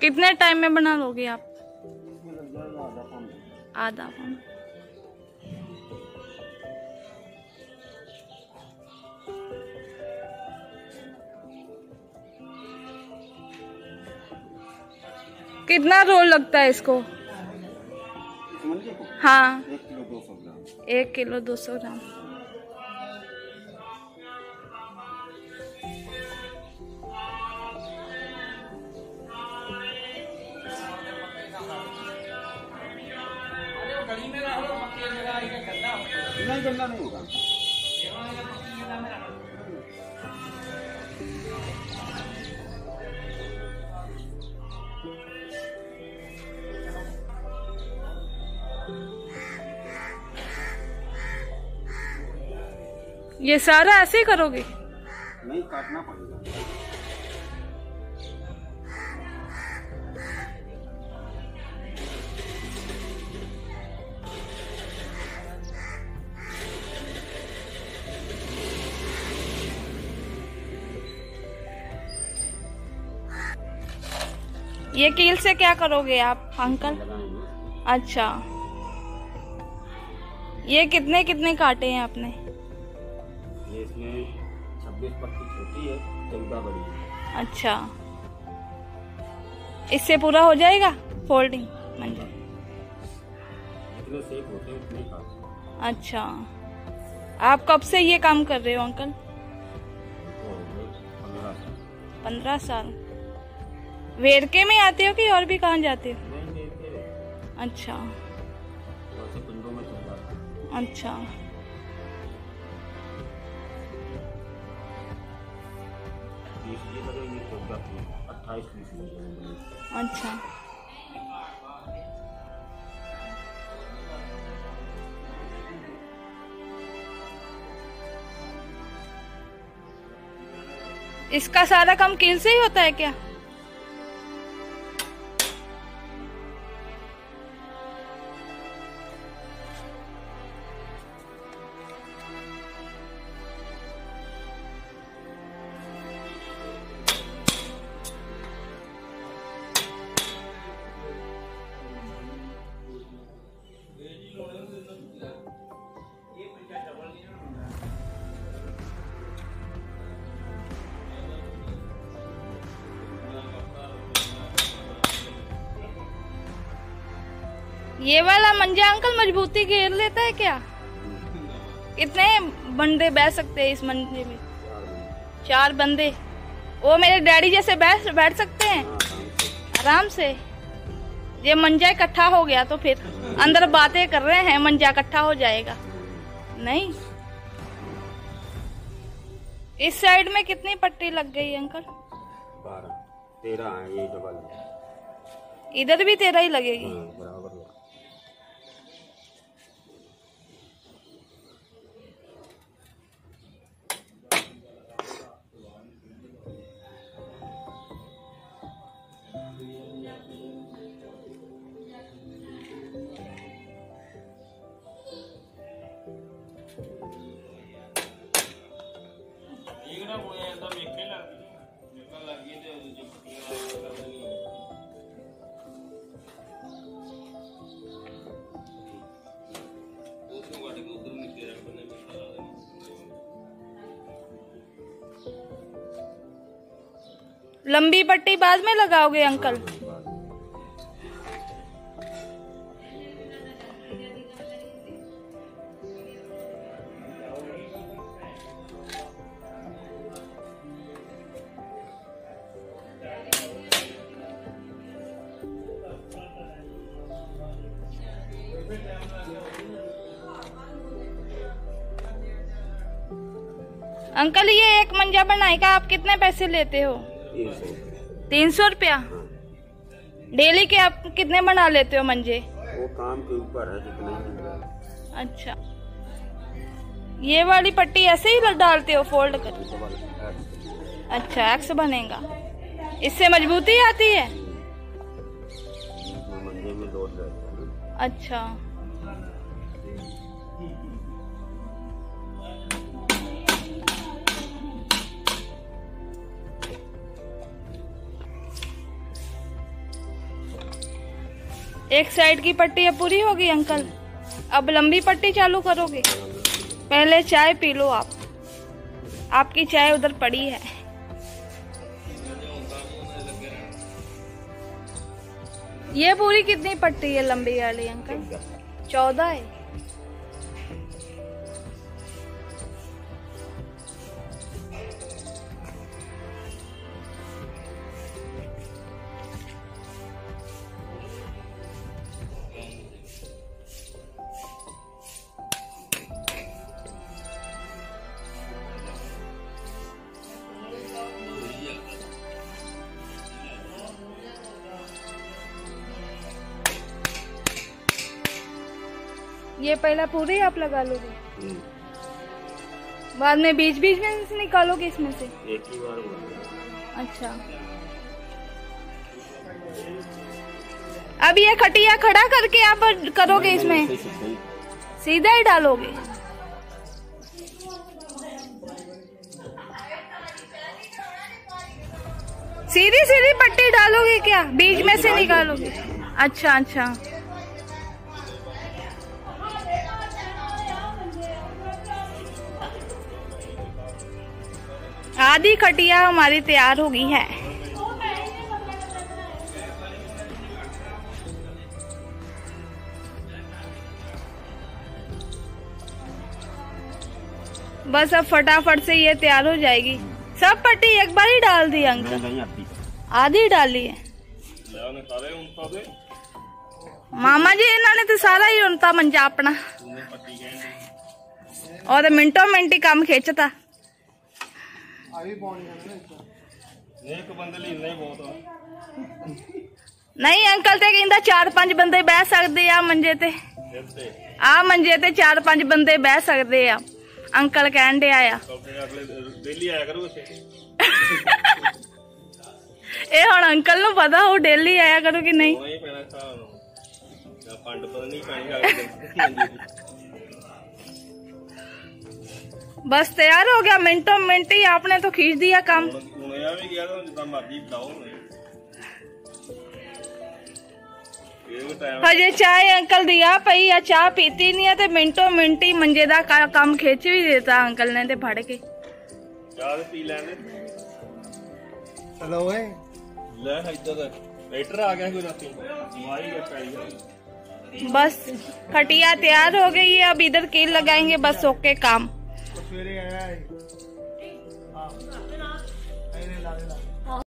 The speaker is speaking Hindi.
कितने टाइम में बना लोगे आप? आधा पौना। कितना रोल लगता है इसको? हाँ, 1 किलो 200 ग्राम। नहीं गंदा नहीं होगा। ये सारा ऐसे ही करोगे? नहीं, काटना पड़ेगा। ये कील से क्या करोगे आप अंकल? अच्छा, ये कितने कितने काटे हैं आपने? इसमें 26 पत्ती छोटी है, 14 बड़ी है। अच्छा, इससे पूरा हो जाएगा फोल्डिंग मंजर? जितने सेक होते हैं उतने काटते। अच्छा, आप कब से ये काम कर रहे हो अंकल? 15 साल। वेरके में आते हो कि और भी कहाँ जाते हो? अच्छा अच्छा। अच्छा, इसका सारा काम कील से ही होता है क्या? ये वाला मंजा अंकल मजबूती घेर लेता है क्या? कितने बंदे बैठ सकते हैं इस मंजे में? 4 बंदे। वो मेरे डैडी जैसे बैठ सकते हैं आराम से। ये मंजा इकट्ठा हो गया तो फिर अंदर बातें कर रहे हैं, मंजा इकट्ठा हो जाएगा नहीं। इस साइड में कितनी पट्टी लग गई अंकल? 12 13 है, ये डबल है। इधर भी 13 ही लगेगी। बराबर। लंबी पट्टी बाद में लगाओगे अंकल? अंकल ये एक मंजा बनाएगा आप कितने पैसे लेते हो? 300 रुपया। डेली के आप कितने बना लेते हो मंजे? वो काम के ऊपर है जितना। अच्छा, ये वाली पट्टी ऐसे ही डालते हो फोल्ड कर? अच्छा, एक्स बनेगा, इससे मजबूती आती है। मंजे में लोड रहता है। अच्छा, एक साइड की पट्टी अब पूरी होगी अंकल, अब लंबी पट्टी चालू करोगे? पहले चाय पी लो आप, आपकी चाय उधर पड़ी है। ये पूरी कितनी पट्टी है लंबी वाली अंकल? 14 है। ये पहला पूरी आप लगा लोगे, बाद में बीच बीच में से निकालोगे इसमें से? एक ही बार। अच्छा, अब ये खटिया खड़ा करके आप करोगे इसमें? सीधा ही डालोगे? सीधी सीधी पट्टी डालोगे क्या, बीच में से निकालोगे? अच्छा अच्छा, आधी खटिया हमारी तैयार हो गई है। बस अब फटाफट से ये तैयार हो जाएगी। सब पट्टी एक बार ही डाल दी अंकल? आधी डाली है मामा जी, इन्होंने तो सारा ही उनता मंजा अपना, और मिनटों मिनट ही काम खिंचता। नहीं अंकल ते कहंदा 4-5 बंदे बह सकते आ मंजे ते, आ मंजे ते 4-5 बंदे बह सकते आ, अंकल कहन डे आया। ए हुण अंकल नूं पता हो डेली आया करो कि नहीं? बस तैयार हो गया, मिनटों मिनट ही आपने तो खींच दिया काम। हजे चाय अंकल दिया पई आ, चाह पीती नहीं है, तो मिनटों मिनट ही मंजे दा काम खिंच भी देता अंकल ने ते फड़ के। चाह पी लेने चलो ओए ले इधर वेटर आ गया कोई राती मारी गया पैरी। बस खटिया तैयार हो गई है, अब इधर कील लगाएंगे, बस ओके काम। सवेरे आया है।